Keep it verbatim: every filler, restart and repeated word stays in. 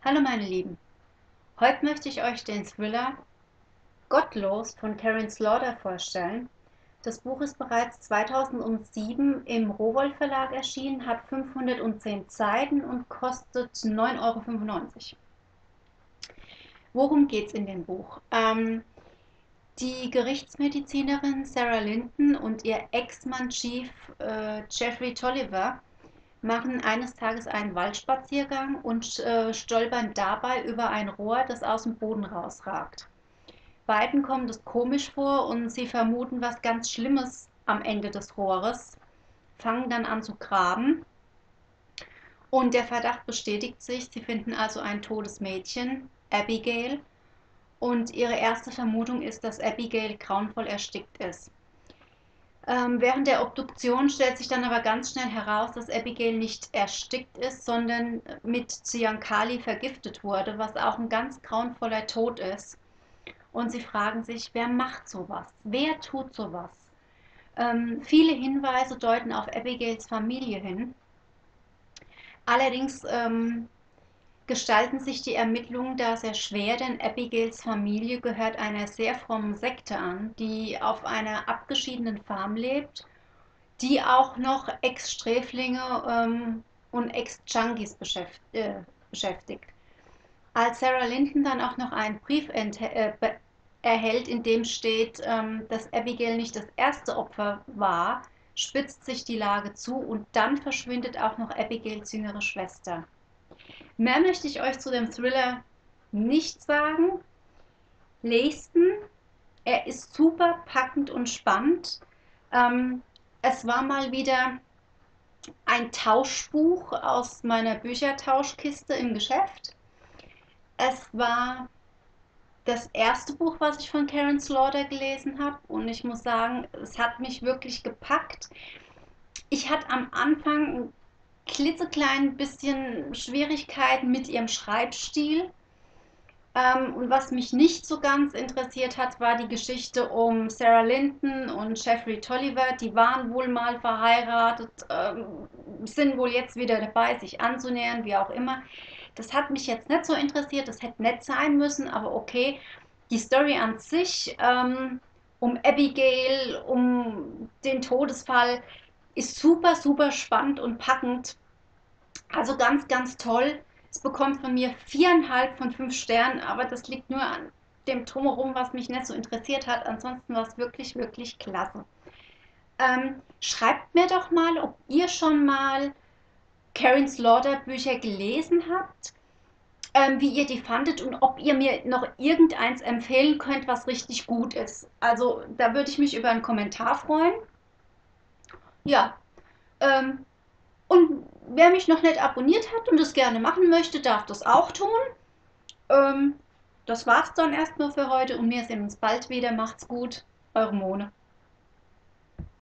Hallo meine Lieben, heute möchte ich euch den Thriller Gottlos von Karin Slaughter vorstellen. Das Buch ist bereits zweitausendsieben im Rowohlt Verlag erschienen, hat fünfhundertzehn Seiten und kostet neun Euro fünfundneunzig. Worum geht es in dem Buch? Ähm, die Gerichtsmedizinerin Sarah Linton und ihr Ex-Mann Chief äh, Jeffrey Tolliver machen eines Tages einen Waldspaziergang und äh, stolpern dabei über ein Rohr, das aus dem Boden rausragt. Beiden kommt es komisch vor und sie vermuten was ganz Schlimmes am Ende des Rohres, fangen dann an zu graben und der Verdacht bestätigt sich. Sie finden also ein totes Mädchen, Abigail, und ihre erste Vermutung ist, dass Abigail grauenvoll erstickt ist. Ähm, während der Obduktion stellt sich dann aber ganz schnell heraus, dass Abigail nicht erstickt ist, sondern mit Cyankali vergiftet wurde, was auch ein ganz grauenvoller Tod ist. Und sie fragen sich, wer macht sowas? Wer tut sowas? Ähm, viele Hinweise deuten auf Abigails Familie hin. Allerdings ähm, gestalten sich die Ermittlungen da sehr schwer, denn Abigails Familie gehört einer sehr frommen Sekte an, die auf einer abgeschiedenen Farm lebt, die auch noch Ex-Sträflinge ähm, und Ex-Junkies beschäft, äh, beschäftigt. Als Sarah Linton dann auch noch einen Brief äh, erhält, in dem steht, ähm, dass Abigail nicht das erste Opfer war, spitzt sich die Lage zu und dann verschwindet auch noch Abigails jüngere Schwester. Mehr möchte ich euch zu dem Thriller nicht sagen. Lest ihn. Er ist super packend und spannend. Ähm, es war mal wieder ein Tauschbuch aus meiner Büchertauschkiste im Geschäft. Es war das erste Buch, was ich von Karin Slaughter gelesen habe, und ich muss sagen, es hat mich wirklich gepackt. Ich hatte am Anfang ein klitzeklein bisschen Schwierigkeiten mit ihrem Schreibstil. Ähm, und was mich nicht so ganz interessiert hat, war die Geschichte um Sarah Linton und Jeffrey Tolliver. Die waren wohl mal verheiratet, ähm, sind wohl jetzt wieder dabei, sich anzunähern, wie auch immer. Das hat mich jetzt nicht so interessiert, das hätte nett sein müssen, aber okay. Die Story an sich, ähm, um Abigail, um den Todesfall, ist super, super spannend und packend. Also ganz, ganz toll. Es bekommt von mir viereinhalb von fünf Sternen, aber das liegt nur an dem Drumherum, was mich nicht so interessiert hat. Ansonsten war es wirklich, wirklich klasse. Ähm, schreibt mir doch mal, ob ihr schon mal Karin Slaughter Bücher gelesen habt, ähm, wie ihr die fandet und ob ihr mir noch irgendeins empfehlen könnt, was richtig gut ist. Also da würde ich mich über einen Kommentar freuen. Ja, ähm, und wer mich noch nicht abonniert hat und es gerne machen möchte, darf das auch tun. Ähm, Das war's dann erstmal für heute und wir sehen uns bald wieder. Macht's gut, eure Mone.